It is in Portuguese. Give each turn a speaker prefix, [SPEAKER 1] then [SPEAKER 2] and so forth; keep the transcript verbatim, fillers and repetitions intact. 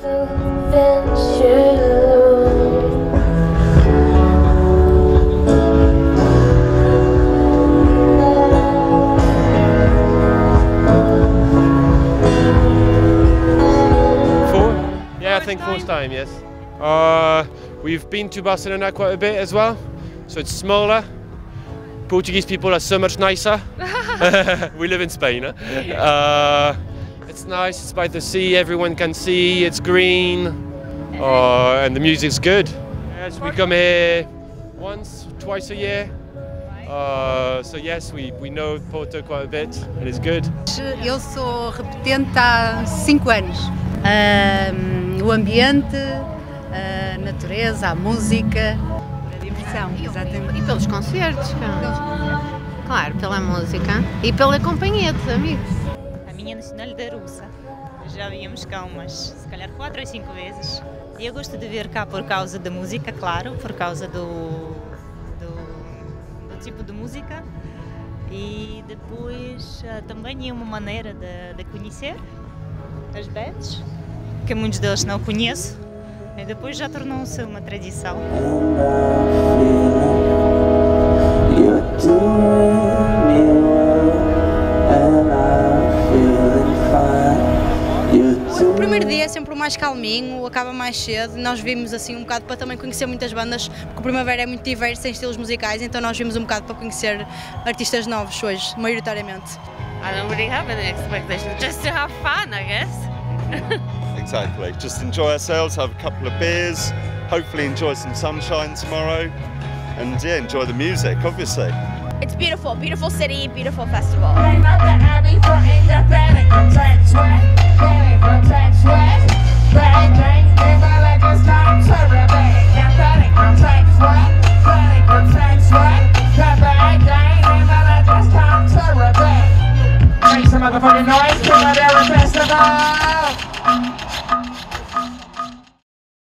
[SPEAKER 1] Yeah, I think fourth time, yes. Uh, we've been to Barcelona quite a bit as well, so it's smaller. Portuguese people are so much nicer. We live in Spain. Huh? Uh, it's nice, it's by the sea, everyone can see, it's green, uh, and the music's good. Yes, we come here once, twice a year. Uh, so yes, we, we know Porto quite a bit, and it's good.
[SPEAKER 2] Eu sou repetente há cinco anos. Um, o ambiente, a natureza, a música, a diversão, exatamente.
[SPEAKER 3] E pelos concertos, claro. Claro, pela música e pela companhia dos amigos.
[SPEAKER 4] A minha nacional da Russa. Já viemos cá umas, se calhar, quatro ou cinco vezes. E eu gosto de vir cá por causa da música, claro, por causa do, do, do tipo de música. E depois também é uma maneira de, de conhecer as bands, que muitos deles não conheço, e depois já tornou-se uma tradição.
[SPEAKER 5] O primeiro dia é sempre o mais calminho, acaba mais cedo, nós vimos assim um bocado para também conhecer muitas bandas, porque o Primavera é muito diverso em estilos musicais, então nós vimos um bocado para conhecer artistas novos hoje, maioritariamente.
[SPEAKER 6] I don't really have any expectations, just to have fun, I guess.
[SPEAKER 7] Exactly, just enjoy ourselves, have a couple of beers, hopefully enjoy some sunshine tomorrow, and yeah, enjoy the music, obviously.
[SPEAKER 8] It's beautiful, beautiful city, beautiful festival.
[SPEAKER 9] Make some motherfucking noise, Primavera Festival!